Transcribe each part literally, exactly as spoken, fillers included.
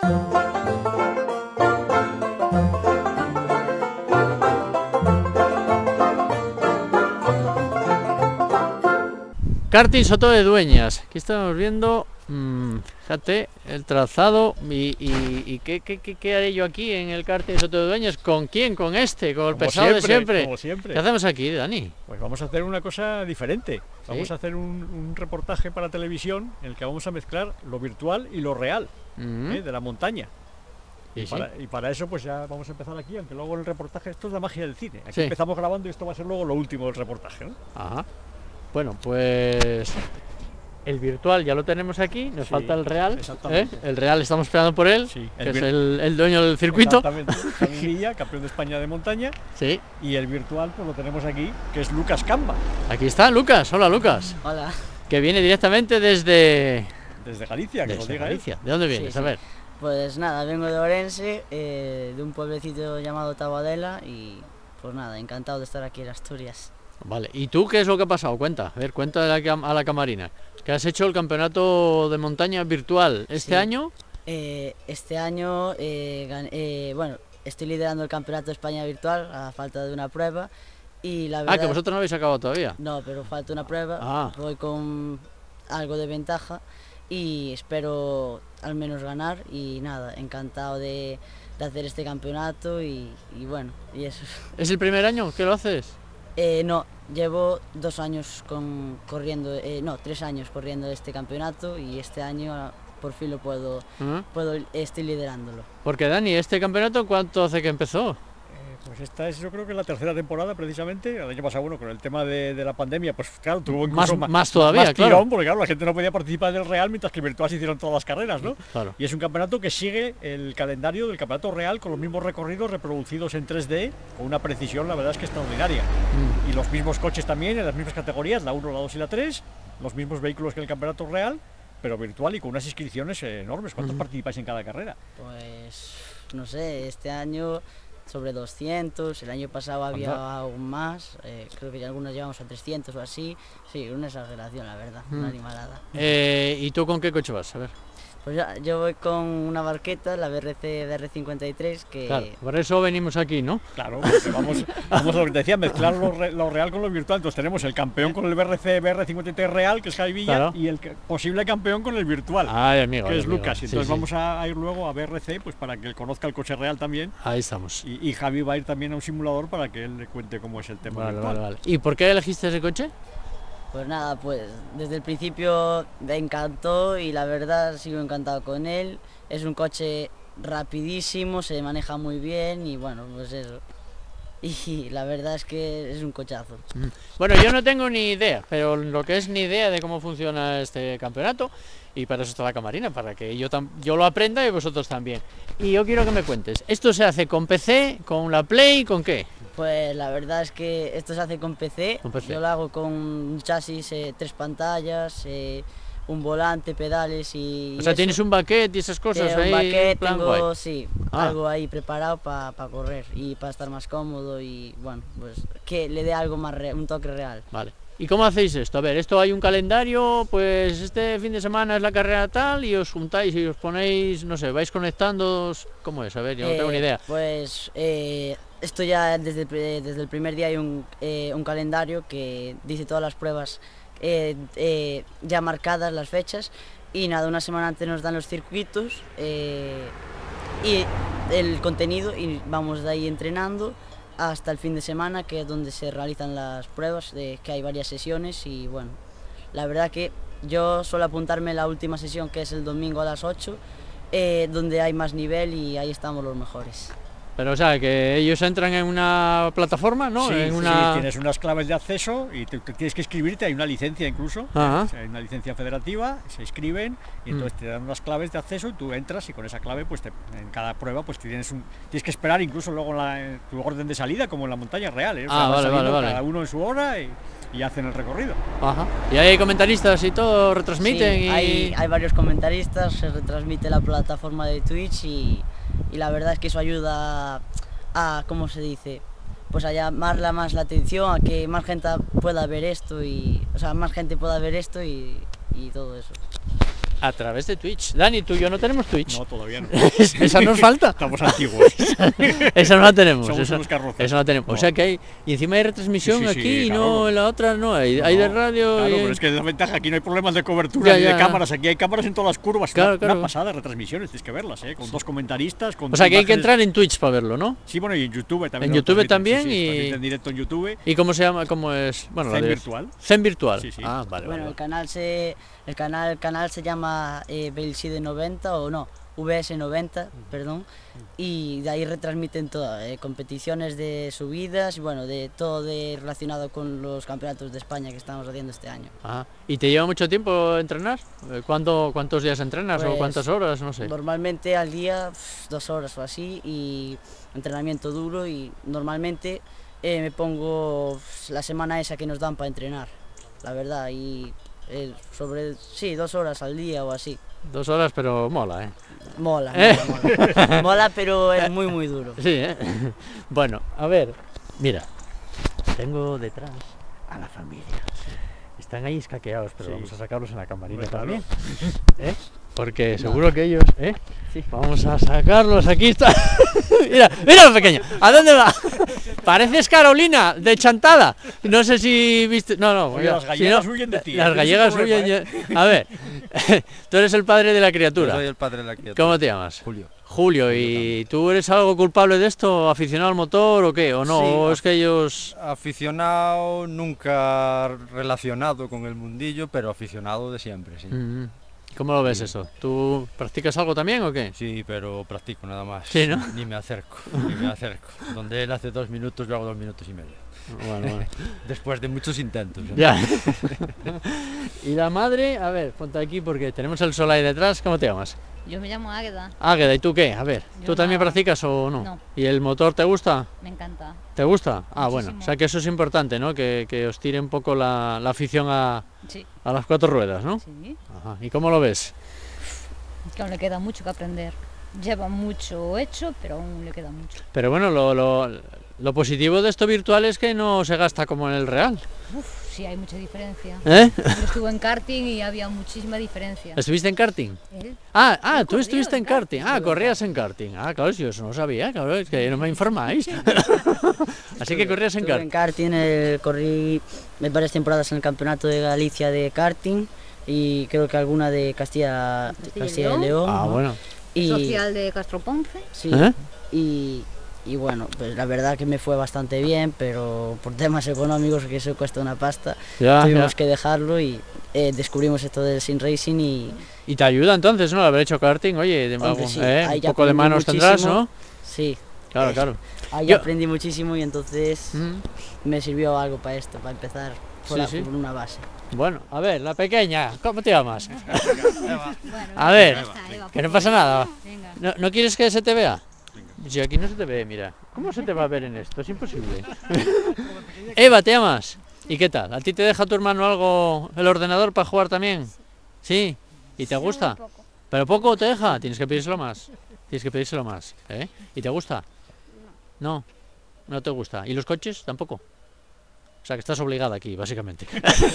Karting Soto de Dueñas. Aquí estamos viendo, mmm, fíjate, el trazado y, y, y ¿qué, qué, qué, qué haré yo aquí en el Karting Soto de Dueñas. ¿Con quién? ¿Con este? ¿Con el como pesado siempre, de siempre? Como siempre. ¿Qué hacemos aquí, Dani? Pues vamos a hacer una cosa diferente. Vamos ¿Sí? a hacer un, un reportaje para televisión en el que vamos a mezclar lo virtual y lo real, Mm. ¿eh? de la montaña. ¿Y Y sí? para, y para eso pues ya vamos a empezar aquí, aunque luego en el reportaje esto es la magia del cine. Aquí Sí. empezamos grabando y esto va a ser luego lo último del reportaje, ¿no? Ajá. Bueno, pues el virtual ya lo tenemos aquí, nos Sí, falta el real. ¿eh? exactamente. El real estamos esperando por él, Sí, que el es vir- el, el dueño del circuito. Exactamente. Javi Villa, campeón de España de montaña, Sí. y el virtual pues lo tenemos aquí, que es Lucas Camba, Aquí está Lucas. Hola, Lucas. Hola. Que viene directamente desde, desde Galicia, que nos desde diga él. Galicia. ¿De dónde vienes? Sí, A sí. ver. Pues nada, vengo de Orense, eh, de un pueblecito llamado Tabadela y pues nada, encantado de estar aquí en Asturias. Vale. ¿Y tú qué es lo que ha pasado? Cuenta. A ver, cuenta a la, cam- a la camarina. Que has hecho el campeonato de montaña virtual este Sí. año. Eh, este año, eh, gan- eh, bueno, estoy liderando el Campeonato de España virtual a falta de una prueba y la verdad... Ah, que vosotros no habéis acabado todavía. No, pero falta una prueba, Ah. voy con algo de ventaja y espero al menos ganar y nada, encantado de, de hacer este campeonato y, y bueno, y eso. ¿Es el primer año que lo haces? Eh, no, llevo dos años con, corriendo, eh, no, tres años corriendo este campeonato y este año ah, por fin lo puedo, ¿Ah? puedo, estoy liderándolo. Porque Dani, ¿este campeonato cuánto hace que empezó? Eh, Pues esta es yo creo que la tercera temporada precisamente. El año pasado, bueno, con el tema de, de la pandemia, pues claro, tuvo incluso Más- más todavía, más claro. tirón, porque claro, la gente no podía participar del Real mientras que el Virtual se hicieron todas las carreras, ¿no? Claro. Y es un campeonato que sigue el calendario del campeonato real con los mismos recorridos reproducidos en tres D, con una precisión, la verdad es que extraordinaria. Mm. Y los mismos coches también, en las mismas categorías, la uno, la dos y la tres, los mismos vehículos que el campeonato real, pero virtual y con unas inscripciones eh, enormes. ¿Cuántos Ujú. participáis en cada carrera? Pues no sé, este año sobre doscientos, el año pasado había Anda. aún más, eh, creo que ya algunos llevamos a trescientos o así, sí, una exageración la verdad, Mm. una animalada. Eh, ¿Y tú con qué coche vas? A ver. Pues ya, yo voy con una barqueta, la B R C B R cincuenta y tres, que Claro, por eso venimos aquí, ¿no? Claro, porque vamos, vamos a lo que te decía, mezclar lo, re- lo real con lo virtual. Entonces tenemos el campeón con el B R C B R cincuenta y tres real, que es Javi Villa, Claro. y el que- posible campeón con el virtual, Ay, amigo. que ay, es amigo. Lucas. Y Sí, entonces sí. vamos a, a ir luego a B R C pues para que él conozca el coche real también. Ahí estamos. Y, y Javi va a ir también a un simulador para que él le cuente cómo es el tema Vale, virtual. vale, vale. ¿Y por qué elegiste ese coche? pues nada, pues desde el principio me encantó y la verdad sigo encantado con él. Es un coche rapidísimo, se maneja muy bien y bueno, pues eso. Y la verdad es que es un cochazo. Bueno, yo no tengo ni idea, pero lo que es ni idea de cómo funciona este campeonato, y para eso está la camarina, para que yo, tam- yo lo aprenda y vosotros también. Y yo quiero que me cuentes, ¿esto se hace con P C, con la Play, con qué? Pues la verdad es que esto se hace con P C, Con P C. yo lo hago con un chasis, eh, tres pantallas, eh, un volante, pedales y... O sea, y tienes eso. un baquet y esas cosas Eh, ahí, un baquet, en plan tengo, guay. sí, Ah. algo ahí preparado para correr y para estar más cómodo y bueno, pues que le dé algo más, re- un toque real. Vale. ¿Y cómo hacéis esto? A ver, esto hay un calendario, pues este fin de semana es la carrera tal y os juntáis y os ponéis, no sé, vais conectándoos, ¿cómo es? A ver, yo no tengo Eh, ni idea. Pues eh, esto ya desde, el pri- desde el primer día hay un, eh, un calendario que dice todas las pruebas eh, eh, ya marcadas, las fechas, y nada, una semana antes nos dan los circuitos eh, y el contenido y vamos de ahí entrenando hasta el fin de semana, que es donde se realizan las pruebas, de, que hay varias sesiones y bueno, la verdad que yo suelo apuntarme la última sesión, que es el domingo a las ocho, eh, donde hay más nivel y ahí estamos los mejores. Pero o sea, que ellos entran en una plataforma, ¿no? Sí, en sí, una... tienes unas claves de acceso y te, te tienes que inscribirte, hay una licencia incluso, Ajá. o sea, hay una licencia federativa, se inscriben y entonces Mm. te dan unas claves de acceso y tú entras y con esa clave pues te- en cada prueba pues tienes, un, tienes que esperar incluso luego en, la, en tu orden de salida como en la montaña real, ¿eh? O sea, Ah, van vale, saliendo vale, vale. cada uno en su hora y, y hacen el recorrido. Ajá. Y ahí hay comentaristas y todo, retransmiten Sí, y... hay, hay varios comentaristas, se retransmite la plataforma de Twitch y, y la verdad es que eso ayuda a, ¿cómo se dice? Pues a llamarla más la atención, a que más gente pueda ver esto y, o sea, más gente pueda ver esto y, y todo eso. A través de Twitch. Dani, tú y yo no tenemos Twitch. No, todavía no. Esa nos falta. Estamos antiguos. Esa no la tenemos. Somos Esa, unos carrozas. esa no la tenemos. No. O sea que hay. Y encima hay retransmisión Sí, sí, aquí sí, y claro. no en la otra no. Hay, hay de No, radio. Claro, y- pero es que es la ventaja, aquí no hay problemas de cobertura Ya, ni ya, de ya. cámaras, aquí hay cámaras en todas las curvas. Claro, una, claro. una pasada de retransmisiones, tienes que verlas, ¿eh? Con dos comentaristas, con O sea que hay que imágenes- entrar en Twitch para verlo, ¿no? Sí, bueno, y en YouTube también. En lo YouTube transmiten, también sí, sí, y- transmiten en directo en YouTube. ¿Y cómo se llama? ¿Cómo es? Bueno, la Zen de- Virtual. Zen Virtual. Sí, sí. Ah, vale, Bueno, vale. el canal se el canal el canal se llama eh, Belside noventa o no, V S noventa, perdón, y de ahí retransmiten todo, eh, competiciones de subidas y bueno, de todo de relacionado con los campeonatos de España que estamos haciendo este año. Ah, ¿y te lleva mucho tiempo entrenar? Eh, ¿Cuánto, ¿Cuántos días entrenas o Pues, cuántas horas? No sé. Normalmente al día pf, dos horas o así y entrenamiento duro y normalmente eh, me pongo pf, la semana esa que nos dan para entrenar, la verdad, y eh, sobre, sí, dos horas al día o así. Dos horas, pero mola, ¿eh? Mola, Eh. mola, mola. Mola, pero es muy, muy duro. Sí, ¿eh? Bueno, a ver, mira, tengo detrás a la familia. Están ahí escaqueados, pero Sí. vamos a sacarlos en la camarita Hombre, claro. también. ¿Eh? Porque seguro que ellos, ¿eh? Vamos a sacarlos, aquí está. Mira, mira pequeño, ¿a dónde va? Pareces Carolina, de Chantada. No sé si viste. No, no, Oye, ya, las si gallegas no, huyen de ti, Las ese es gallegas el problema, huyen. ya- A ver, tú eres el padre de la Yo criatura. soy el padre de la criatura. ¿Cómo te llamas? Julio. Julio, ¿y tú eres algo culpable de esto? ¿Aficionado al motor o qué? ¿O no? Sí, ¿O af- es que ellos.? Aficionado, nunca relacionado con el mundillo, pero aficionado de siempre, sí. Mm, ¿Cómo lo ves eso? ¿Tú practicas algo también o qué? Sí, pero practico nada más. Sí, ¿no? Ni me acerco, ni me acerco. Donde él hace dos minutos, yo hago dos minutos y medio. Bueno, bueno. Después de muchos intentos. ¿eh? Ya. Y la madre, a ver, ponte aquí porque tenemos el sol ahí detrás. ¿Cómo te llamas? Yo me llamo Águeda, Águeda, ¿y tú qué? A ver, Yo ¿tú también nada. practicas o no? No. ¿Y el motor te gusta? me encanta. ¿Te gusta? Ah, bueno, Muchísimo. o sea que eso es importante, ¿no? Que, que os tire un poco la, la afición a, Sí, a las cuatro ruedas, ¿no? sí. Ajá. ¿Y cómo lo ves? Es que aún le queda mucho que aprender. Lleva mucho hecho, pero aún le queda mucho. Pero bueno, lo, lo, lo positivo de esto virtual es que no se gasta como en el real. Uf, sí, hay mucha diferencia. ¿Eh? Yo estuve en karting y había muchísima diferencia. ¿Estuviste en karting? Él, Ah, ah, Yo tú corría estuviste en en karting. karting. Ah, corrías en karting. Ah, claro, si yo eso no sabía, claro, es que no me informáis. Así que corrías en Estuve en karting. karting, eh, corrí varias temporadas en el campeonato de Galicia de karting y creo que alguna de Castilla, Castilla y Castilla y León. León. Ah, ¿no? bueno. Y, social de Castro Ponce. sí, ¿Eh? y, y bueno, pues la verdad que me fue bastante bien, pero por temas económicos, que eso cuesta una pasta, Ya, tuvimos ya. que dejarlo y eh, descubrimos esto del sim racing y Y te ayuda entonces, ¿no? Haber hecho karting, oye, de, Hombre, sí, ¿eh? ahí un ya poco de aprendí manos tendrás, muchísimo. ¿no? sí, Claro, Eh, claro. ahí Yo- aprendí muchísimo y entonces Mm. me sirvió algo para esto, para empezar por, Sí, la- sí. por una base. Bueno, a ver, la pequeña, ¿cómo te llamas? Bueno, A ver, ya está, Eva, que no por pasa favor. nada. Venga. ¿No, no quieres que se te vea? Si aquí no se te ve, mira. ¿Cómo se te va a ver en esto? Es imposible. Eva, ¿te llamas? ¿Y qué tal? ¿A ti te deja tu hermano algo el ordenador para jugar también? ¿Sí? ¿Y te gusta? ¿Pero poco te deja? Tienes que pedírselo más. Tienes que pedírselo más. ¿Eh? ¿Y te gusta? No. No te gusta. ¿Y los coches? Tampoco. O sea que estás obligada aquí, básicamente.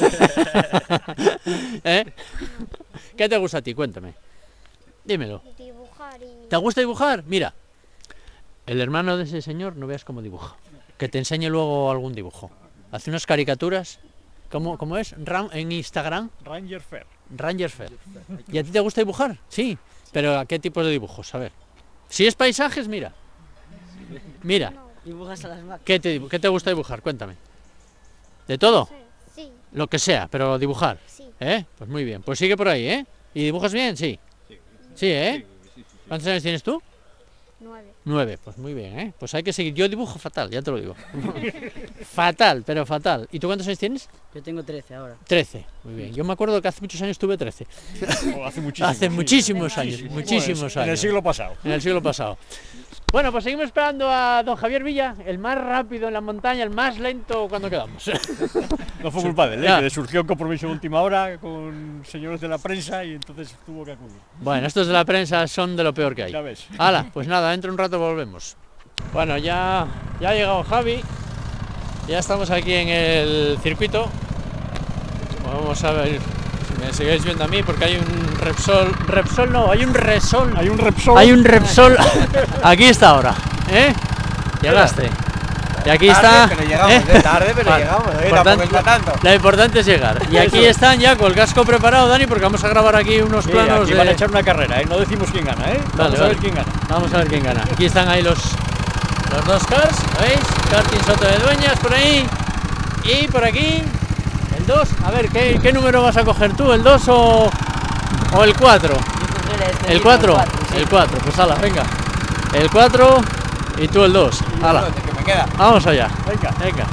¿Eh? ¿Qué te gusta a ti? Cuéntame. Dímelo. Dibujar y... ¿Te gusta dibujar? Mira, el hermano de ese señor no veas cómo dibuja. Que te enseñe luego algún dibujo. Hace unas caricaturas. ¿Cómo, cómo es? Ram- en Instagram, Ranger Fair. Ranger Fair. ¿Y a ti te gusta dibujar? Sí. ¿Pero a qué tipos de dibujos? A ver. Si es paisajes, mira. Mira, Dibujas a las máquinas. ¿qué te, dibu- qué te gusta dibujar? Cuéntame. ¿De todo? Sí, Lo que sea, pero dibujar. sí. ¿Eh? Pues muy bien. Pues sigue por ahí, ¿eh? ¿Y dibujas bien? Sí. Sí, ¿eh? ¿Cuántos años tienes tú? Nueve. Nueve, pues muy bien, ¿eh? Pues hay que seguir. Yo dibujo fatal, ya te lo digo. Fatal, pero fatal. ¿Y tú cuántos años tienes? Yo tengo trece ahora. Trece. Muy bien. Yo me acuerdo que hace muchos años tuve trece. Oh, hace muchísimo. Hace sí. muchísimos años, Sí, sí. muchísimos En el años. siglo pasado. En el siglo pasado. Bueno, pues seguimos esperando a don Javier Villa, el más rápido en la montaña, el más lento cuando quedamos. No fue culpa de él, ¿eh? Ya. Que le surgió un compromiso de última hora con señores de la prensa y entonces tuvo que acudir. Bueno, estos de la prensa son de lo peor que hay. Ya ves. Hala, pues nada, dentro de un rato volvemos. Bueno, ya, ya ha llegado Javi. Ya estamos aquí en el circuito. Vamos a ver me sigáis viendo a mí porque hay un Repsol, Repsol no, hay un Resol, Hay un Repsol. hay un Repsol, aquí está ahora, ¿eh? Llegaste. Y aquí está. Tarde, pero llegamos, ¿eh? ¿eh? Tarde, pero Vale. llegamos, ¿eh? Por Tampoco tanto, es para tanto. Lo importante es llegar. Y aquí están ya con el casco preparado, Dani, porque vamos a grabar aquí unos Sí, planos. aquí de... van a echar una carrera, ¿eh? No decimos quién gana, ¿eh? Vale, Vamos a vale. ver quién gana. Vamos a ver quién gana. Aquí están ahí los, los dos cars, ¿veis? Karting Soto de Dueñas por ahí. Y por aquí, el dos. A ver, ¿qué, qué número vas a coger tú? ¿El dos o, o el cuatro? ¿El cuatro? El cuatro, pues ala, venga. El cuatro y tú el dos. Ala. Que me queda. Vamos allá. Venga. Venga.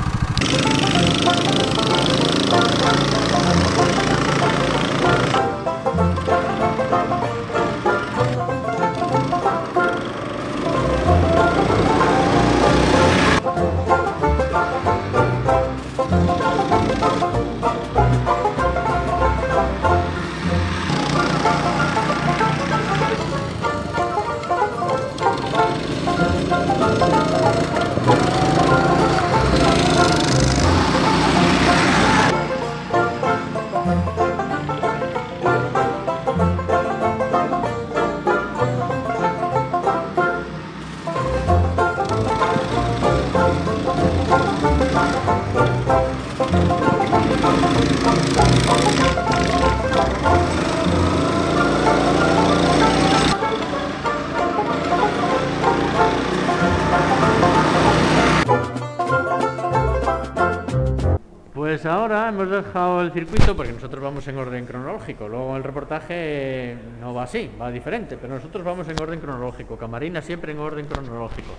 Pues ahora hemos dejado el circuito porque nosotros vamos en orden cronológico. Luego el reportaje no va así, va diferente, pero nosotros vamos en orden cronológico. Camarina siempre en orden cronológico.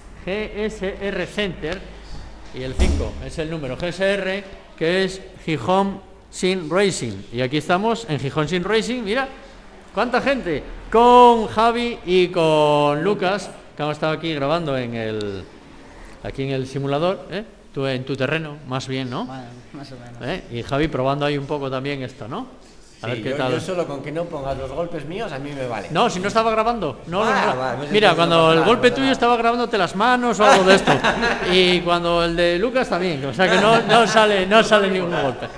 G S R Center y el cinco es el número G S R, que es Gijón Sim Racing. Y aquí estamos en Gijón Sim Racing. Mira, cuánta gente, con Javi y con Lucas, que hemos estado aquí grabando en el aquí en el simulador, ¿eh? Tú en tu terreno, más bien, ¿no? Bueno, más o menos. ¿Eh? Y Javi probando ahí un poco también esto, ¿no? A Sí, ver qué yo, tal. yo solo con que no pongas los golpes míos a mí me vale. No, si no estaba grabando. No, no, Ah, no. vale, pues Mira, entonces cuando no pasa el nada, golpe no pasa tuyo nada. estaba grabándote las manos o algo de esto. Y cuando el de Lucas también. O sea que no, no sale, no sale ningún golpe.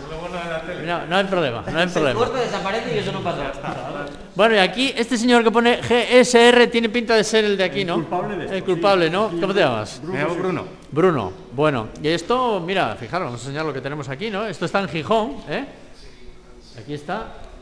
No, no hay problema, no hay problema. corta, desaparece y eso no pasa. Bueno, y aquí este señor que pone G S R tiene pinta de ser el de aquí, ¿no? El culpable, de esto, el culpable, ¿no? ¿Cómo te llamas? Me llamo Bruno. Bruno. Bueno, y esto, mira, fijaros, vamos a enseñar lo que tenemos aquí, ¿no? Esto está en Gijón, ¿eh? Aquí está.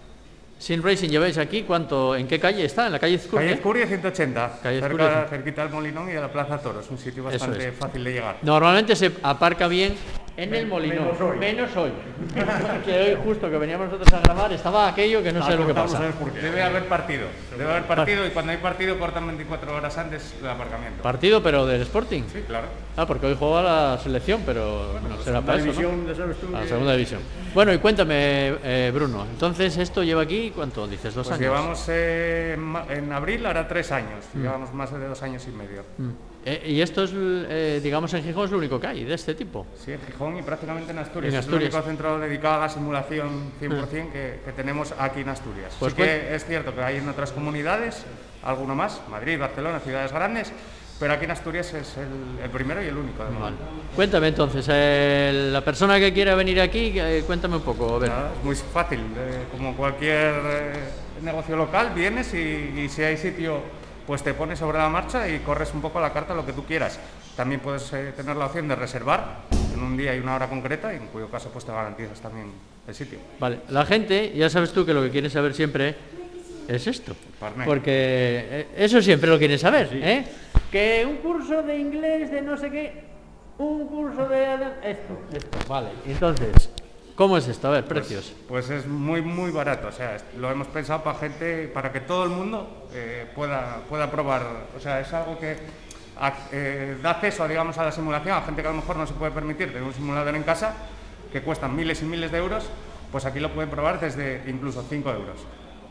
Sim Racing, ¿ya veis aquí cuánto, en qué calle está? En la calle Ezcurdia. Calle Escuria ciento ochenta, Calle cerca, Ezcurdia. cerquita del Molinón y de la Plaza Toros, un sitio Eso bastante es. fácil de llegar. Normalmente se aparca bien en el Molinón, menos hoy. menos hoy. Que hoy justo que veníamos nosotros a grabar estaba aquello que no sé lo que pasa. Debe haber partido, debe haber partido y cuando hay partido cortan veinticuatro horas antes el aparcamiento. Partido, pero del Sporting. Sí, claro. Ah, porque hoy juega la selección, pero no será para eso, ¿no? división, ya sabes tú A la que- segunda división. Bueno, y cuéntame, eh, Bruno, entonces esto lleva aquí, ¿cuánto dices? ¿Dos Pues años? llevamos eh, en ma- en abril, hará tres años, Mm. llevamos más de dos años y medio. Mm. Eh, y esto es, eh, digamos, en Gijón es lo único que hay de este tipo. Sí, en Gijón y prácticamente en Asturias. En Es Asturias. el único centro dedicado a la simulación cien por cien que, que tenemos aquí en Asturias. Pues sí que es cierto que hay en otras comunidades, alguno más, Madrid, Barcelona, ciudades grandes, pero aquí en Asturias es el, el primero y el único. De Vale. momento. Cuéntame entonces, eh, la persona que quiera venir aquí, eh, cuéntame un poco, a ver. Nada, es muy fácil, eh, como cualquier eh, negocio local, vienes y, y si hay sitio, pues te pones sobre la marcha y corres un poco a la carta lo que tú quieras. También puedes eh, tener la opción de reservar en un día y una hora concreta, y en cuyo caso pues te garantizas también el sitio. Vale, la gente, ya sabes tú que lo que quiere saber siempre es esto. Parné. Porque eh, eso siempre lo quieren saber, ¿eh? Que un curso de inglés, de no sé qué, un curso de... Esto, esto, vale. Entonces, ¿cómo es esto? A ver, precios. Pues es muy, muy barato. O sea, es- lo hemos pensado para gente, para que todo el mundo eh, pueda, pueda probar. O sea, es algo que ac- eh, da acceso, digamos, a la simulación a gente que a lo mejor no se puede permitir tener un simulador en casa, que cuestan miles y miles de euros, pues aquí lo pueden probar desde incluso cinco euros.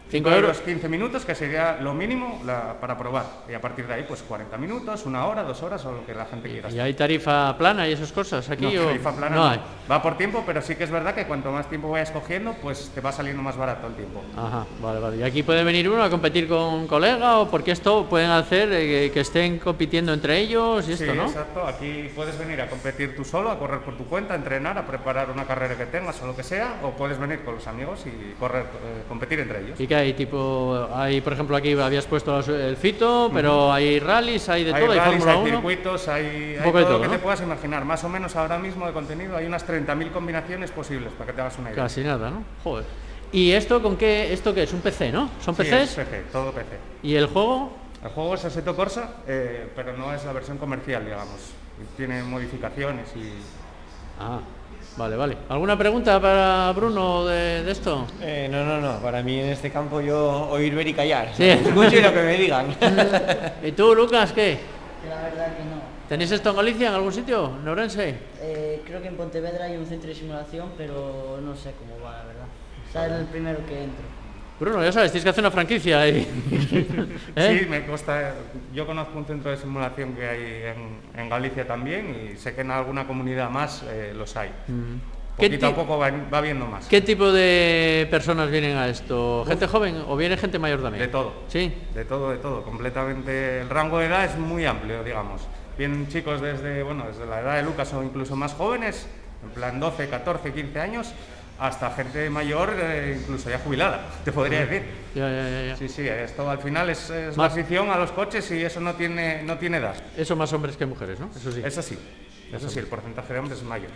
cinco euros. quince minutos, que sería lo mínimo la, para probar. Y a partir de ahí, pues cuarenta minutos, una hora, dos horas o lo que la gente quiera. ¿Y hay tarifa plana y esas cosas aquí? No, o... tarifa plana no no. hay. Va por tiempo, pero sí que es verdad que cuanto más tiempo vayas cogiendo, pues te va saliendo más barato el tiempo. Ajá, vale, vale. ¿Y aquí puede venir uno a competir con un colega o porque esto pueden hacer eh, que estén compitiendo entre ellos y esto, sí, ¿no? exacto. Aquí puedes venir a competir tú solo, a correr por tu cuenta, a entrenar, a preparar una carrera que tengas o lo que sea, o puedes venir con los amigos y correr, eh, competir entre ellos. ¿Y qué hay? Tipo, hay, por ejemplo, aquí habías puesto los- el fito, pero hay rallies, hay de Hay todo, hay rallies, Fórmula hay uno. circuitos, hay, hay poco de todo todo, lo que ¿no? te puedas imaginar. Más o menos ahora mismo de contenido hay unas treinta mil combinaciones posibles, para que te hagas una idea. Casi nada, ¿no? Joder. ¿Y esto con qué? ¿Esto qué es? ¿Un P C, no? ¿Son Sí, P Cs? es P C, todo P C. ¿Y el juego? El juego es Assetto Corsa, eh, pero no es la versión comercial, digamos. Tiene modificaciones y... Ah, vale, vale. ¿Alguna pregunta para Bruno de, de esto? Eh, no, no, no. Para mí en este campo yo oír, ver y callar. Sí. Escucho y lo que me digan. ¿Y tú, Lucas, qué? Que la verdad que no. ¿Tenéis esto en Galicia, en algún sitio? ¿En Ourense? Eh, creo que en Pontevedra hay un centro de simulación, pero no sé cómo va, la verdad. O sea, es el primero que entro. Bruno, ya sabes, tienes que hacer una franquicia. Y... ¿Eh? Sí, me consta. Yo conozco un centro de simulación que hay en, en Galicia también y sé que en alguna comunidad más eh, los hay. ¿Qué Poquito a ti- poco va, va viendo más. ¿Qué tipo de personas vienen a esto? ¿Gente joven o viene gente mayor también? De todo. ¿Sí? De todo, de todo. Completamente. El rango de edad es muy amplio, digamos. Vienen chicos desde, bueno, desde la edad de Lucas o incluso más jóvenes, en plan doce, catorce, quince años, hasta gente mayor, eh, incluso ya jubilada, te podría decir. Ya, ya, ya, ya. Sí, sí, esto al final es, es Más- la afición a los coches y eso no tiene, no tiene edad. Eso más hombres que mujeres, ¿no? Eso sí. Eso sí, eso sí, el porcentaje de hombres es mayor.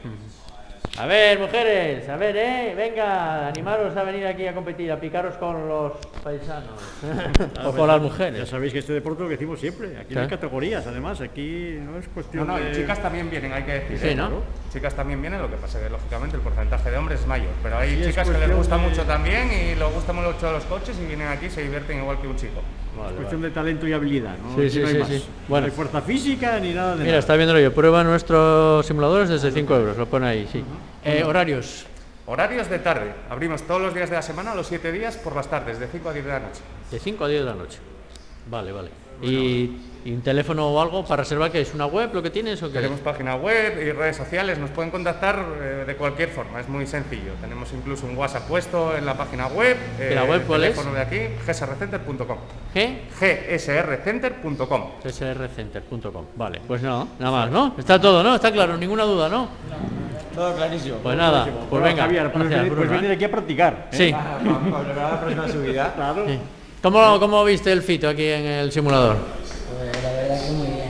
A ver, mujeres, a ver, ¿eh? Venga, animaros a venir aquí a competir, a picaros con los paisanos. o con las Ya mujeres. sabéis que este deporte lo que decimos siempre. Aquí no Claro. hay categorías, además. Aquí no es No, cuestión no, de... y chicas también vienen, hay que decir. Sí, ¿eh? ¿no? Chicas también vienen, lo que pasa es que lógicamente el porcentaje de hombres es mayor. Pero hay Sí, es chicas que les cuestión gusta de- mucho también y les gusta mucho los coches y vienen aquí y se divierten igual que un chico. Vale, cuestión vale. de talento y habilidad, ¿no? Sí, Aquí sí, no hay sí, más. sí. No Bueno. hay fuerza física ni nada de Mira, nada. está viéndolo yo. Prueba nuestros simuladores desde cinco euros, lo pone ahí, sí. Eh, horarios. Horarios de tarde. Abrimos todos los días de la semana, los siete días por las tardes, de cinco a diez de la noche. De cinco a diez de la noche. Vale, vale. ¿Y, y un teléfono o algo para reservar qué es? ¿Una web lo que tienes o qué? Tenemos página web y redes sociales, nos pueden contactar eh, de cualquier forma, es muy sencillo. Tenemos incluso un WhatsApp puesto en la página web. ¿Y la web cuál es? teléfono de aquí, g s r center punto com. ¿Qué? g s r center punto com. s r center punto com. Vale, pues no, nada más, ¿no? Está todo, ¿no? Está claro, ninguna duda, ¿no? Todo clarísimo. Pues nada, pues Bueno, venga. Javier, pues, Gracias, venir, pues Bruno, venir ¿eh? aquí a practicar. ¿eh? Sí. Para preparar la próxima subida. Claro. Sí. ¿Cómo, ¿Cómo viste el fito aquí en el simulador? Pues la verdad que muy bien.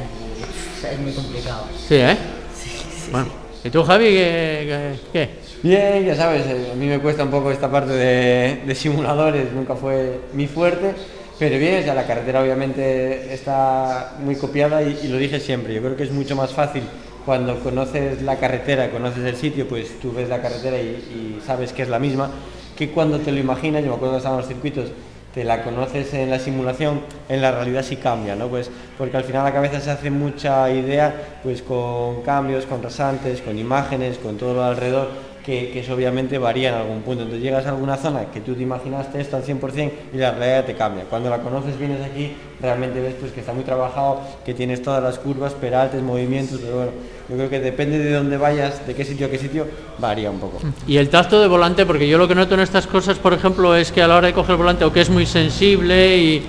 y Es muy complicado. Sí, ¿eh? Bueno, ¿y tú, Javi, qué? qué- qué? Bien, ya sabes, eh, a mí me cuesta un poco esta parte de, de simuladores, nunca fue mi fuerte, pero bien, o sea, la carretera obviamente está muy copiada y, y lo dije siempre, yo creo que es mucho más fácil cuando conoces la carretera, conoces el sitio, pues tú ves la carretera y, y sabes que es la misma, que cuando te lo imaginas, yo me acuerdo que estaban los circuitos, te la conoces en la simulación, en la realidad sí cambia, ¿no? Pues porque al final la cabeza se hace mucha idea, pues con cambios, con rasantes, con imágenes, con todo lo alrededor, que, que eso obviamente varía en algún punto. Entonces llegas a alguna zona que tú te imaginaste esto al cien por cien y la realidad te cambia. Cuando la conoces, vienes aquí, realmente ves pues que está muy trabajado, que tienes todas las curvas, peraltes, movimientos, pero bueno, yo creo que depende de dónde vayas, de qué sitio a qué sitio, varía un poco. Y el tacto de volante, porque yo lo que noto en estas cosas, por ejemplo, es que a la hora de coger el volante, o que es muy sensible y...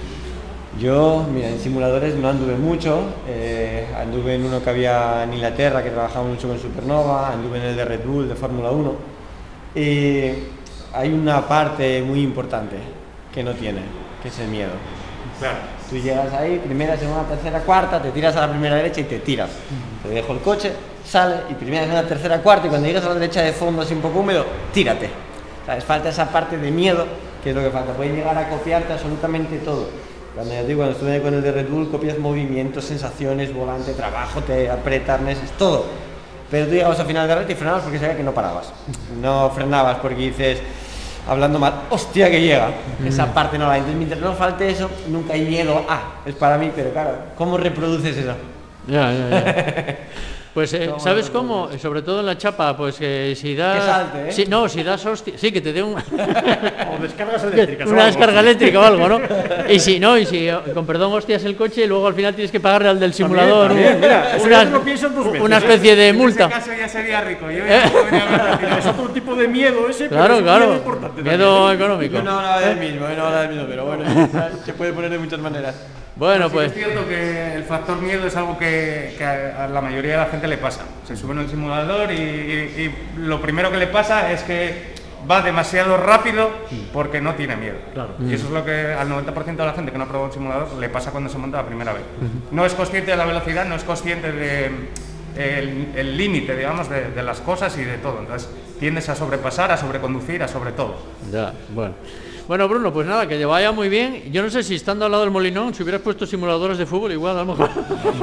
Yo, mira, en simuladores no anduve mucho, eh, anduve en uno que había en Inglaterra, que trabajaba mucho con Supernova, anduve en el de Red Bull, de Fórmula uno, y hay una parte muy importante que no tiene, que es el miedo. Claro. Tú llegas ahí, primera, segunda, tercera, cuarta, te tiras a la primera derecha y te tiras. Te dejo el coche, sale, y primera, segunda, tercera, cuarta, y cuando llegas a la derecha de fondo así un poco húmedo, tírate. ¿Sabes? Falta esa parte de miedo, que es lo que falta. Puedes llegar a copiarte absolutamente todo. Cuando ya digo, cuando estuve con el de Red Bull, copias movimientos, sensaciones, volante, trabajo, te aprieta arneses, todo. Pero tú llegabas al final de la red y frenabas porque sabías que no parabas. No frenabas porque dices, hablando mal, hostia que llega. Esa parte no la hay. Entonces, mientras no falte eso, nunca hay miedo. Ah, es para mí, pero claro, ¿cómo reproduces eso? Ya, ya, ya. Pues, eh, ¿sabes cómo? Sobre todo en la chapa, pues que si das... Que salte, ¿eh? Sí, no, si das hostia... Sí, que te dé un... O descargas eléctricas. Una descarga eléctrica o algo, ¿no? Y si no, y si con perdón hostias el coche y luego al final tienes que pagarle al del simulador También, un- mira, eso una, ya te lo piensas dos veces, una ¿eh? especie de En multa. ese caso ya sería rico. Yo ya no venía a hablar. Es otro tipo de miedo ese, pero Claro, es un claro. miedo importante Miedo también. económico. Yo no hablaba del mismo, yo no hablaba del mismo, pero bueno, se puede poner de muchas maneras. Bueno, Sí que pues... es cierto que el factor miedo es algo que, que a a la mayoría de la gente le pasa. Se sube en el simulador y, y- y lo primero que le pasa es que va demasiado rápido porque no tiene miedo. Claro. Y eso es lo que al noventa por ciento de la gente que no ha probado un simulador le pasa cuando se monta la primera vez. No es consciente de la velocidad, no es consciente de el el límite, digamos, de, de las cosas y de todo. Entonces tiendes a sobrepasar, a sobreconducir, a sobre todo. Ya, bueno. Bueno, Bruno, pues nada, que te vaya muy bien. Yo no sé si estando al lado del Molinón, si hubieras puesto simuladores de fútbol, igual a lo mejor.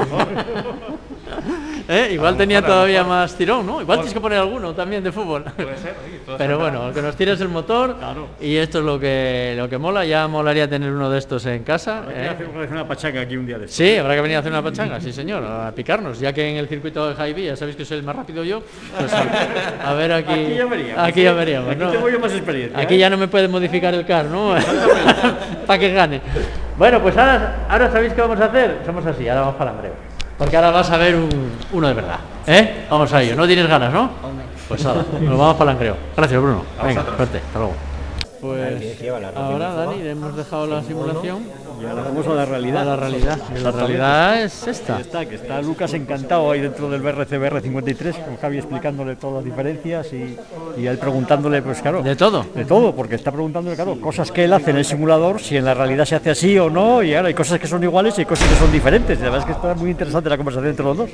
¿Eh? Igual tenía mejor, a lo todavía mejor. más tirón, ¿no? Igual tienes que poner alguno también de fútbol. Puede ser, oye, todo Pero está bueno, lo que nos tira es el motor Claro. y esto es lo que, lo que mola. Ya molaría tener uno de estos en casa. Hay que ¿eh? hacer una- una pachanga aquí un día de estos. Sí, habrá que venir a hacer una pachanga, sí señor, a picarnos, ya que en el circuito de High-V ya sabéis que soy el más rápido yo, pues a, a ver aquí, Aquí ya veríamos. aquí ya veríamos, Aquí ¿no? tengo yo más experiencia. Aquí ¿eh? ya no me puede modificar el car, ¿no? Para que gane. Bueno, pues ahora, ahora sabéis qué vamos a hacer, somos así, ahora vamos para Langreo, porque ahora vas a ver un, uno de verdad, ¿eh? Vamos a ello, no tienes ganas, ¿no? Pues ahora, nos vamos para Langreo. Gracias, Bruno. Venga, suerte, hasta luego. Pues ahora, Dani, le hemos dejado la simulación Y ahora vamos a la realidad. a la realidad. Y la realidad es Ahí esta. está, que está Lucas encantado ahí dentro del B R C B R cincuenta y tres, con Javi explicándole todas las diferencias y, y él preguntándole, pues claro, De todo. de todo, porque está preguntándole, claro, cosas que él hace en el simulador, si en la realidad se hace así o no, y ahora hay cosas que son iguales y hay cosas que son diferentes. La verdad es que está muy interesante la conversación entre los dos.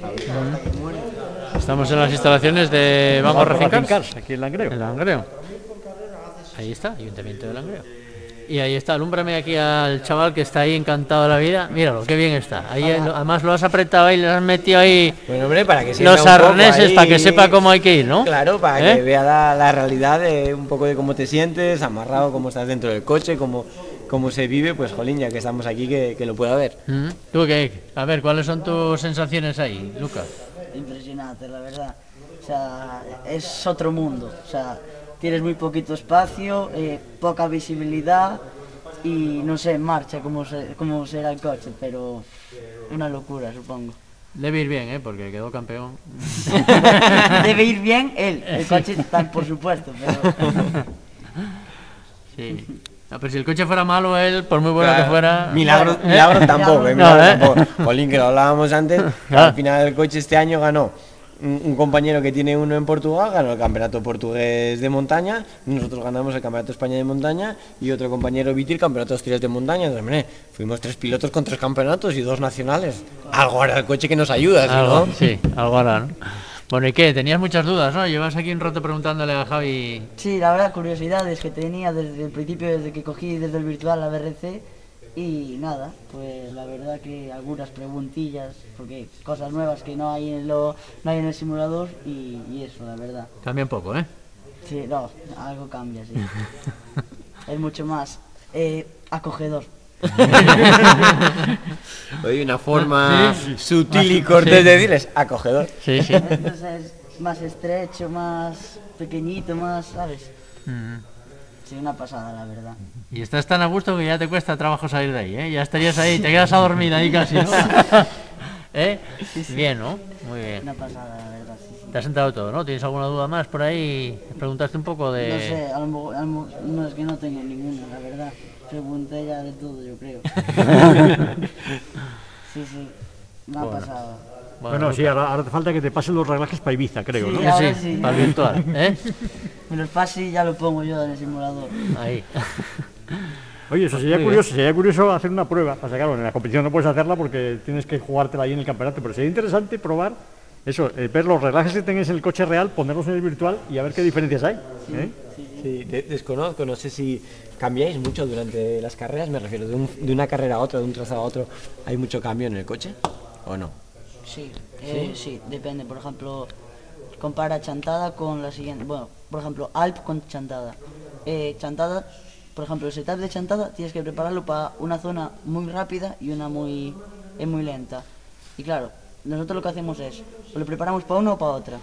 Estamos en las instalaciones de Vamos Racing Racing Cars, Cars, aquí en Langreo. en Langreo. Ahí está, Ayuntamiento de Langreo. Y ahí está, alúmbrame aquí al chaval que está ahí encantado de la vida. Míralo, qué bien está. Ahí, eh, lo- además lo has apretado ahí, le has metido ahí Bueno, hombre, para que sienta los un poco arneses ahí- para que sepa cómo hay que ir, ¿no? Claro, para ¿Eh? que vea la, la realidad de un poco de cómo te sientes, amarrado, cómo estás dentro del coche, cómo, cómo se vive, pues jolín, ya que estamos aquí, que, que lo pueda ver. Mm. ¿Tú qué? A ver, ¿cuáles son tus sensaciones ahí, Lucas? Impresionante, la verdad. O sea, es otro mundo. O sea, tienes muy poquito espacio, eh, poca visibilidad y no sé en marcha cómo, se- cómo será el coche, pero una locura, supongo. Debe ir bien, ¿eh? Porque quedó campeón. Debe ir bien él, el coche está por supuesto, pero Sí. No, pero si el coche fuera malo, él, por muy bueno que fuera... Milagro, ¿Eh? milagro tampoco, eh, No, milagro ¿eh? tampoco. Jolín, que lo hablábamos antes, Claro. al final el coche este año ganó un, un compañero que tiene uno en Portugal, ganó el campeonato portugués de montaña, nosotros ganamos el campeonato de España de montaña y otro compañero Viti el campeonato de Asturias de montaña. Entonces, hombre, fuimos tres pilotos con tres campeonatos y dos nacionales. Algo hará el coche que nos ayuda, ¿sí, Algo, no? sí, algo hará, ¿no? Bueno, ¿y qué? Tenías muchas dudas, ¿no? Llevas aquí un rato preguntándole a Javi... sí, la verdad, curiosidades que tenía desde el principio, desde que cogí desde el virtual la B R C y nada, pues la verdad que algunas preguntillas, porque cosas nuevas que no hay en, lo, no hay en el simulador y, y eso, la verdad. Cambia un poco, ¿eh? Sí, no, algo cambia, sí. Es mucho más eh, acogedor. Hay una forma Sí, sí. sutil y Más- cortés sí. de decirles acogedor. Sí, sí. Entonces es más estrecho, más pequeñito, más, ¿sabes? Mm. Sí, una pasada, la verdad. Y estás tan a gusto que ya te cuesta trabajo salir de ahí, ¿eh? Ya estarías ahí, te quedas a dormir ahí casi, ¿no? ¿Eh? Bien, ¿no? Muy bien. Una pasada, la verdad, sí, sí. Te has sentado todo, ¿no? ¿Tienes alguna duda más por ahí? Preguntaste un poco de... No sé, a lo mejor, a lo mejor- no es que no tengo ninguna, la verdad. Pregunté ya de todo, yo creo. Sí, sí, una Bueno. pasada. Bueno, sí, ahora, ahora te falta que te pasen los reglajes para Ibiza, creo, Sí, ¿no? Sí, ahora sí. para el virtual, ¿eh? Me los pase y ya lo pongo yo en el simulador. Ahí. Oye, eso sería Muy curioso, sería curioso hacer una prueba. O sea, claro, en la competición no puedes hacerla porque tienes que jugártela ahí en el campeonato, pero sería interesante probar eso, eh, ver los reglajes que tengas en el coche real, ponerlos en el virtual y a ver qué diferencias hay. ¿eh? Sí, de- desconozco, no sé si cambiáis mucho durante las carreras, me refiero, de, un- de una carrera a otra, de un trazado a otro, ¿hay mucho cambio en el coche o no? Sí, eh, sí, depende. Por ejemplo, compara chantada con la siguiente. Bueno, por ejemplo, Alp con chantada. Eh, chantada, por ejemplo, el setup de chantada tienes que prepararlo para una zona muy rápida y una muy, eh, muy lenta. Y claro, nosotros lo que hacemos es, o lo preparamos para una o para otra.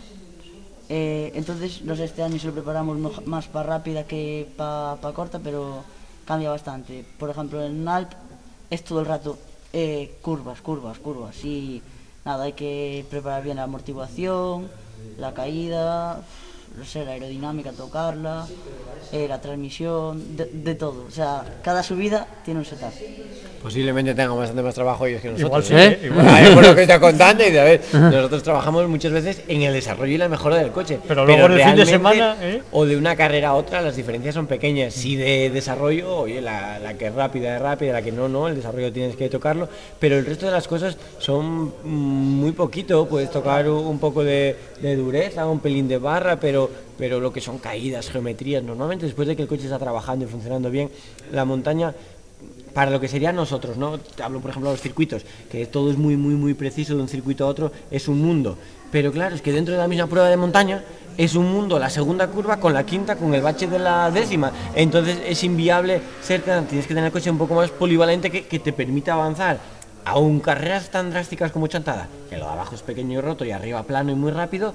Eh, entonces, no sé, este año se lo preparamos mo- más para rápida que para pa corta, pero cambia bastante. Por ejemplo, en Alp es todo el rato eh, curvas, curvas, curvas. Y nada, hay que preparar bien la amortiguación, la caída, no sé, la aerodinámica, tocarla, eh, la transmisión, de, de todo. O sea, cada subida tiene un setup. Posiblemente tengan bastante más trabajo ellos que Igual nosotros. sí, ¿eh? ¿eh? Igual. A ver, por lo que está contando, y de, a ver, nosotros trabajamos muchas veces en el desarrollo y la mejora del coche. Pero luego en el fin de realmente, semana, ¿eh? o de una carrera a otra, las diferencias son pequeñas. Si de desarrollo, oye, la, la que es rápida es rápida, la que no, no, el desarrollo tienes que tocarlo. Pero el resto de las cosas son mm, muy poquito. Puedes tocar un, un poco de, de dureza, un pelín de barra, pero, pero lo que son caídas, geometrías, normalmente después de que el coche está trabajando y funcionando bien, la montaña, para lo que serían nosotros, ¿no? Te hablo, por ejemplo, de los circuitos, que todo es muy, muy, muy preciso de un circuito a otro, es un mundo. Pero claro, es que dentro de la misma prueba de montaña es un mundo la segunda curva con la quinta, con el bache de la décima. Entonces es inviable ser tan, tienes que tener el coche un poco más polivalente que, que te permita avanzar. Aún carreras tan drásticas como Chantada, que lo de abajo es pequeño y roto y arriba plano y muy rápido,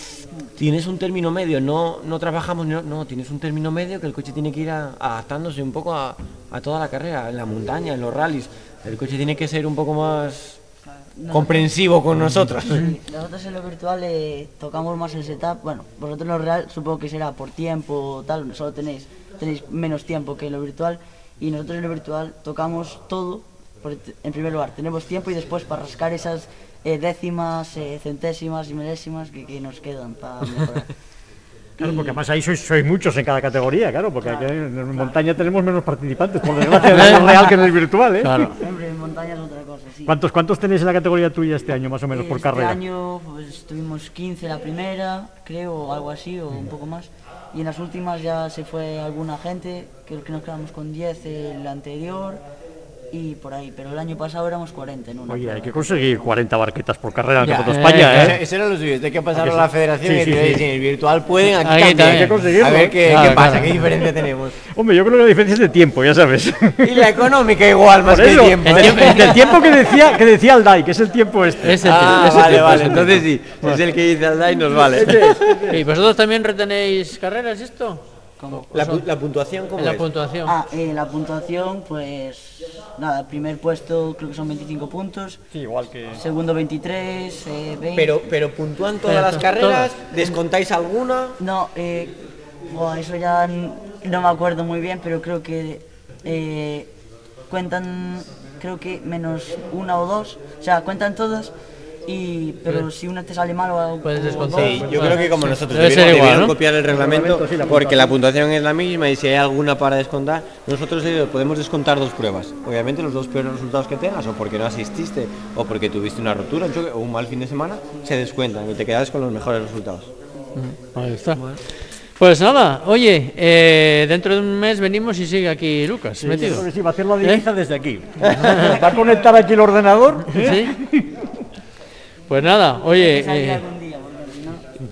tienes un término medio, no, no trabajamos, no, no, tienes un término medio que el coche tiene que ir a, adaptándose un poco a, a toda la carrera, en la montaña, en los rallies. El coche tiene que ser un poco más Nosotros- comprensivo con nosotros. Sí, nosotros en lo virtual eh, tocamos más el setup. Bueno, vosotros en lo real supongo que será por tiempo o tal, solo tenéis, tenéis menos tiempo que en lo virtual. Y nosotros en lo virtual tocamos todo. Por- en primer lugar, tenemos tiempo y después para rascar esas eh, décimas, eh, centésimas y milésimas que, que nos quedan para mejorar. Claro, porque además ahí sois, sois muchos en cada categoría, claro, porque aquí en montaña tenemos menos participantes, por desgracia, en el real que en el virtual, ¿eh? Claro. Siempre en montaña es otra cosa, sí. ¿Cuántos, ¿Cuántos tenéis en la categoría tuya este año, más o menos, por Este carrera? año pues, tuvimos quince la primera, creo, o algo así, o un poco más. Y en las últimas ya se fue alguna gente, creo que nos quedamos con diez el anterior y por ahí. Pero el año pasado éramos cuarenta en una. Oye, hay prueba. que conseguir cuarenta barquetas por carrera en Ya, el Campeonato eh, de España, Ese, ¿eh? ese era lo suyo, hay que pasarlo Sí, a la sí. federación Sí, y sí, decir, sí. "Oye, si en el virtual pueden, aquí, Aquí también". también. Hay que conseguirlo, A ver ¿eh? qué, Claro, qué pasa, claro. qué diferencia tenemos. Hombre, yo creo que la diferencia es de tiempo, ya sabes. Y la económica igual, más Por que eso, tiempo. el ¿eh? tiempo, el tiempo que decía, que decía Aldai, que es el tiempo este. Ese Ah, ese vale, tiempo, vale, ese entonces sí, es el que dice Aldai, nos vale. tiempo. ¿Y vosotros también retenéis carreras esto? ¿Cómo? La, pu- la puntuación, ¿cómo En la es? puntuación. Ah, eh, la puntuación, pues nada, primer puesto creo que son veinticinco puntos, Sí, igual que... segundo veintitrés, eh, veinte. Pero, pero puntúan todas Pero las to- carreras, descontáis alguna. No, eh, buah, eso ya n- no me acuerdo muy bien, pero creo que eh, cuentan, creo que menos una o dos, o sea, cuentan todas, y, pero si una te sale mal o algo. Puedes o descontar. dos, Sí, pues, yo creo que como nosotros Debe ser debieron, igual, debieron ¿no? copiar el reglamento, reglamento, sí, la porque la puntuación. puntuación es la misma y si hay alguna para descontar, nosotros eh, podemos descontar dos pruebas. Obviamente los dos peores resultados que tengas, o porque no asististe, o porque tuviste una rotura, un choque, o un mal fin de semana, se descuentan y te quedas con los mejores resultados. Ahí está. Pues nada, oye, eh, dentro de un mes venimos y sigue aquí Lucas, Sí, yo metido. creo que sí, va a hacer la divisa desde aquí. Va a conectar aquí el ordenador. ¿eh? ¿Sí? Pues nada, oye, que salir eh, algún día, porque si no,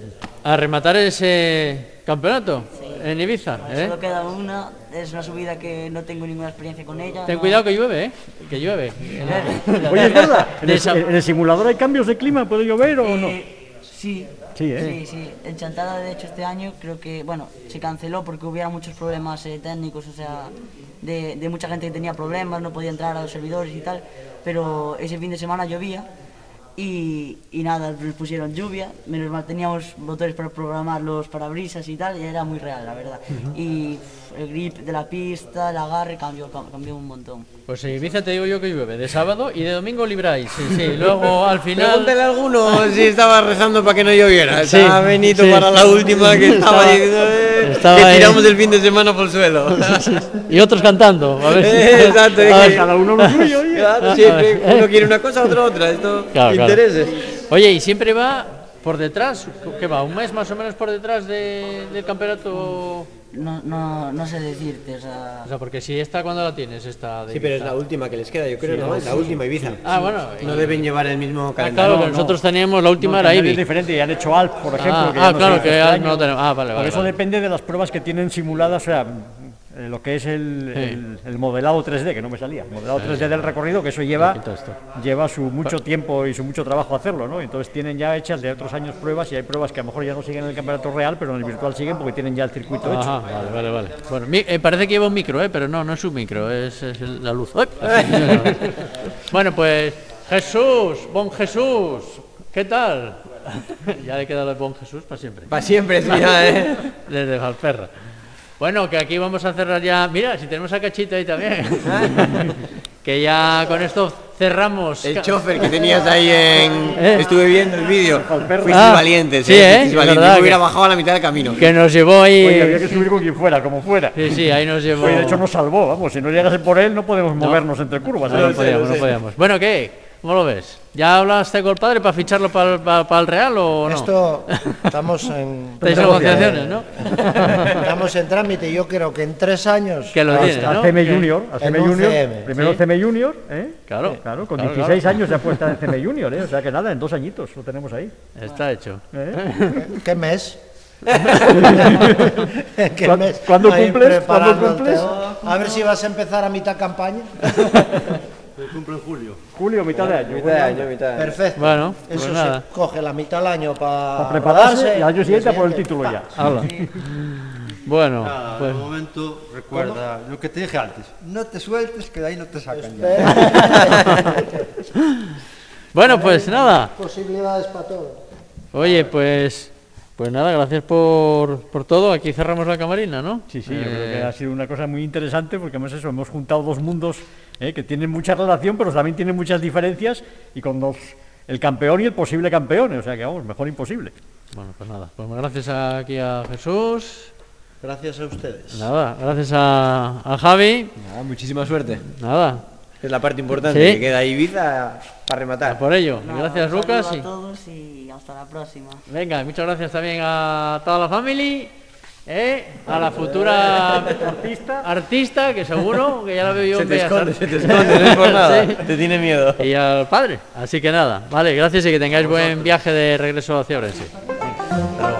a rematar ese campeonato en Ibiza, ¿eh? solo queda una, es una subida que no tengo ninguna experiencia con ella. Ten no- cuidado que llueve, ¿eh? Que llueve. Oye, es verdad, ¿en De el, esa- en el simulador hay cambios de clima? ¿Puede llover o no? Eh, sí. Sí, ¿eh? Sí, sí. En Chantada, de hecho, este año creo que, bueno, se canceló porque hubiera muchos problemas eh, técnicos, o sea, de, de mucha gente que tenía problemas, no podía entrar a los servidores y tal, pero ese fin de semana llovía y, y nada, les pusieron lluvia, menos mal teníamos motores para programar los parabrisas y tal, y era muy real, la verdad. Y pff, el grip de la pista, el agarre cambió, cam- cambió un montón. Pues en Ibiza te digo yo que llueve, de sábado y de domingo libráis, sí, sí. Luego al final... Pregúntale a alguno si estaba rezando para que no lloviera. Sí, Estaba Benito sí. para la última que estaba, Estaba- diciendo eh, estaba que ahí. tiramos el fin de semana por el suelo. Y otros cantando, a ver si... Eh, exacto, a es ver- que- Cada uno lo suyo, oye. Claro, siempre uno quiere una cosa, otro otra. Esto Claro, claro. intereses. Oye, y siempre va por detrás, ¿qué va? ¿Un mes más o menos por detrás de- del campeonato? No, no, no sé decirte, o sea... O sea, porque si esta, ¿cuándo la tienes? Esta de Sí, pero es Ibiza? la última que les queda, yo creo, ¿no? Es la última Ibiza. Ah, bueno. No y- deben llevar el mismo Ah, calendario. claro, que nosotros teníamos la última, No, era el calendario Ibi. es diferente y han hecho Alp, por ejemplo. Ah, que ya ah, no claro, se hizo que este Alp año. no tenemos- ah, vale, Por vale, eso vale. depende de las pruebas que tienen simuladas, o sea, eh, lo que es el, Sí. el, el modelado tres D, que no me salía, el modelado tres D del recorrido, que eso lleva, Quito esto. lleva su mucho tiempo y su mucho trabajo hacerlo, ¿no? Entonces tienen ya hechas de otros años pruebas y hay pruebas que a lo mejor ya no siguen en el campeonato real, pero en el virtual siguen porque tienen ya el circuito hecho. Ajá, vale, vale, vale. Bueno, mi- eh, parece que lleva un micro, ¿eh? Pero no, no es un micro, es, es el- la luz. ¡Ay! Bueno, pues Jesús, bon Jesús, ¿qué tal? Ya le queda el bon Jesús para siempre. Para siempre, sí, ya, ¿eh? Desde Valperra. Bueno, que aquí vamos a cerrar ya. Mira, si tenemos a Cachito ahí también. Que ya con esto cerramos. El chofer que tenías ahí en... ¿Eh? Estuve viendo el vídeo. Fuiste Ah, valiente, sí, ¿eh? fuiste Es valiente. verdad Yo me hubiera que- bajado a la mitad del camino. Que nos llevó ahí. Oye, había que subir con quien fuera, como fuera. Sí, sí, ahí nos llevó. Oye, de hecho nos salvó, vamos, si no llegase por él no podemos movernos entre curvas. No, ¿eh? no podíamos, no podíamos. Bueno, ¿qué? ¿Cómo lo ves? ¿Ya hablaste con el padre para ficharlo para el, para, para el Real o no? Esto estamos en Estáis en negociaciones, ¿no? Estamos en trámite. Yo creo que en tres años Que lo A- tiene, a ¿no? C M Que- Junior, a C M en un Junior, C M, primero sí. C M Junior, ¿eh? Claro, Claro, con claro, dieciséis claro. años ya puesta en C M Junior, ¿eh? O sea que nada, en dos añitos lo tenemos ahí. Está hecho. ¿eh? ¿Qué mes? ¿Qué ¿Cuándo- mes? cuándo Ahí cumples? ¿Cuándo preparando el cumples? teo. A ver si vas a empezar a mitad campaña. Cumple en julio. Julio, mitad de año. Mitad de año, mitad de año. Perfecto. Bueno, pues Eso nada. se coge la mitad del año para Para prepararse y al año siguiente a por el título ya. Habla. Bueno, Nada, pues de momento, recuerda lo que te dije antes. No te sueltes, que de ahí no te sacan ya. bueno, pues nada. Posibilidades para todo. Oye, pues pues nada, gracias por, por todo. Aquí cerramos la camarina, ¿no? Sí, sí, yo creo Eh, que ha sido una cosa muy interesante porque hemos eso, hemos juntado dos mundos eh, que tienen mucha relación, pero también tienen muchas diferencias y con dos, el campeón y el posible campeón, o sea que vamos, mejor imposible. Bueno, pues nada, pues gracias aquí a Jesús. Gracias a ustedes. Nada, gracias a, a Javi. Nada, muchísima suerte. Nada, Es la parte importante, Sí. que queda Ibiza para rematar. por ello. Nada, Gracias, un saludo Lucas. a y- todos y hasta la próxima. Venga, muchas gracias también a toda la familia, ¿eh? A la futura artista, artista que seguro que ya la veo yo Se en te Bellas esconde, Artes. se te esconde, no es por nada. Sí. Te tiene miedo. Y al padre. Así que nada, vale, gracias y que tengáis buen viaje de regreso hacia Orense. Venga, hasta luego.